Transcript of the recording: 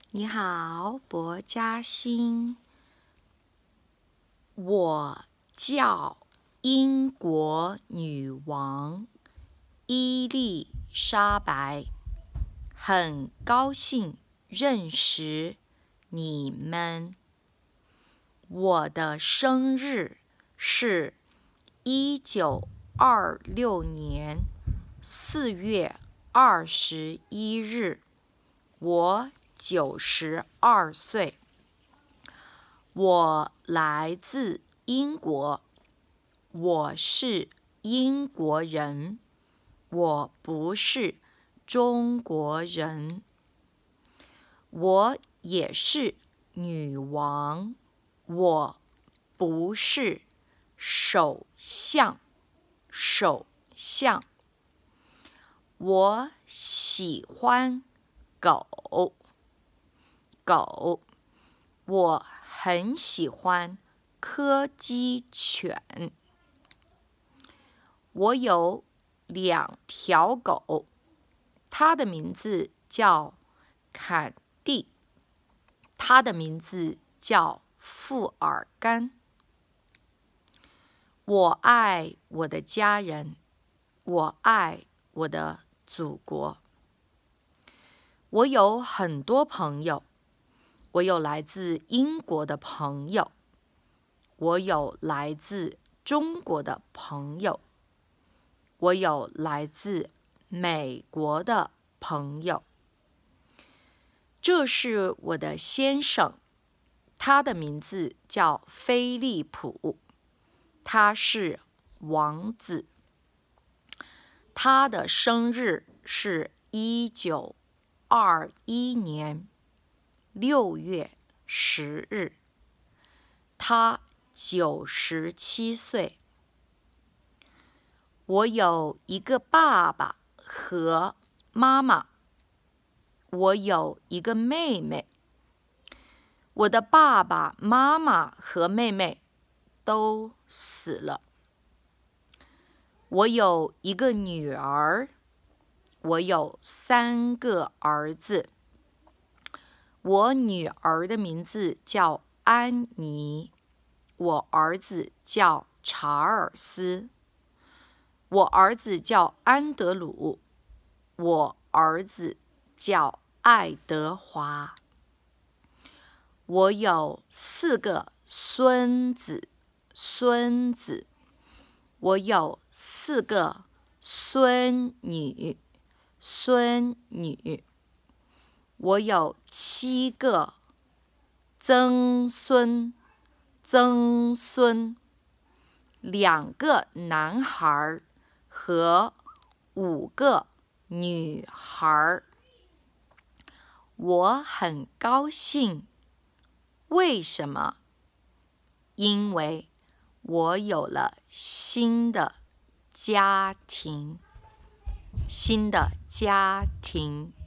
你好，薄嘉欣。我叫英国女王伊丽莎白，很高兴认识你们。我的生日是1926年4月21日，我92岁。我来自英国，我是英国人，我不是中国人。我也是女王，我不是首相。我喜欢狗，我很喜欢柯基犬。我有2条狗，它的名字叫坎蒂，它的名字叫富尔甘。我爱我的家人，我爱我的祖国。我有很多朋友，我有来自英国的朋友，我有来自中国的朋友，我有来自美国的朋友。这是我的先生，他的名字叫菲利普，他是王子。他的生日是1921年6月10日，他97岁。我有一个爸爸和妈妈，我有一个妹妹。我的爸爸妈妈和妹妹都死了。我有一个女儿，我有3个儿子。我女儿的名字叫安妮，我儿子叫查尔斯，我儿子叫安德鲁，我儿子叫爱德华。我有4个孙子，我有4个孙女，我有7个曾孙，2个男孩和5个女孩。我很高兴，为什么？因为我有了新的家庭。